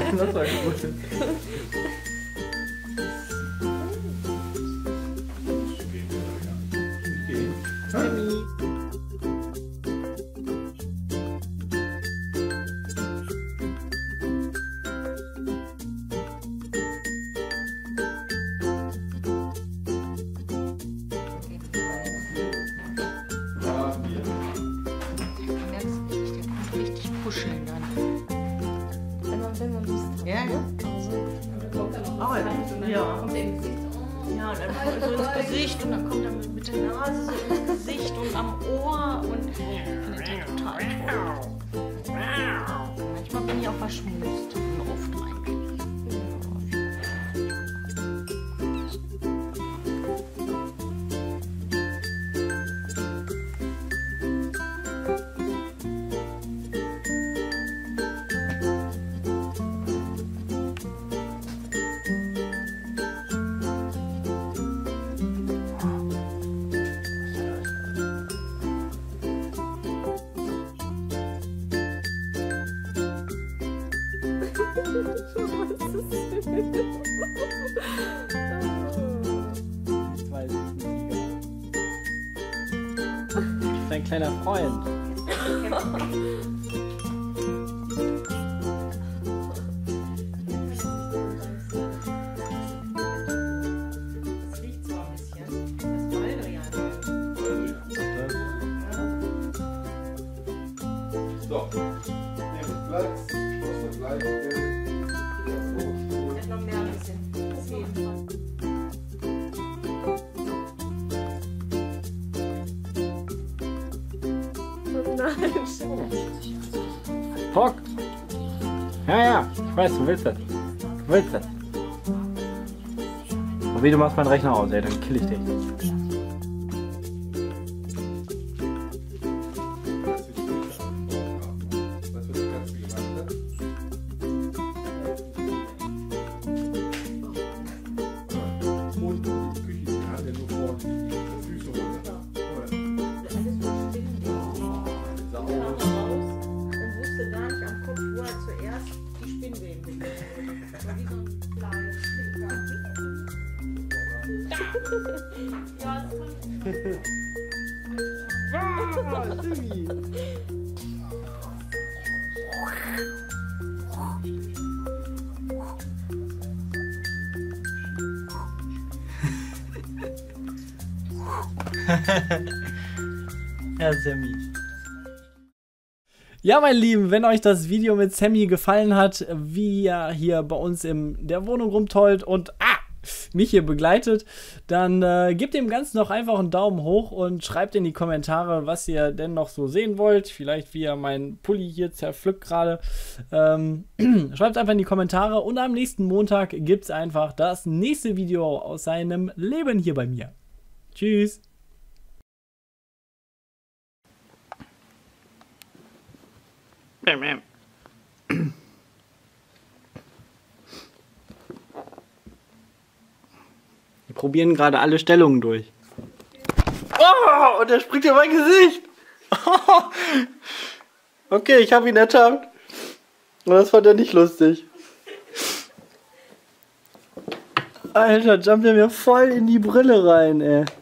Das war gut. Ja, ja. Aber ja. Ja, und dann kommt er so ins Gesicht und dann kommt er mit der Nase so ins Gesicht und am Ohr und ich finde den total toll. Manchmal bin ich auch verschmust. Und oft eigentlich. Das ist ein kleiner Freund. Das riecht zwar ein bisschen, das Baldrian. So, nehmt Platz, was das gleiche Ich hätte noch mehr ein bisschen. Auf jeden Fall. Bock! Ja, ja, ich weiß, du willst das. Du willst das. Und wie, du machst meinen Rechner aus, ey, dann kill ich dich. Ja, Sammy. Ja, meine Lieben, wenn euch das Video mit Sammy gefallen hat, wie er hier bei uns in der Wohnung rumtollt und mich hier begleitet, dann gebt dem Ganzen doch einfach einen Daumen hoch und schreibt in die Kommentare, was ihr denn noch so sehen wollt. Vielleicht wie er meinen Pulli hier zerpflückt gerade. Schreibt einfach in die Kommentare und am nächsten Montag gibt es einfach das nächste Video aus seinem Leben hier bei mir. Tschüss! Wir probieren gerade alle Stellungen durch. Oh, und er springt in mein Gesicht. Okay, ich habe ihn ertappt. Und das fand er nicht lustig. Alter, jumpt er mir voll in die Brille rein, ey.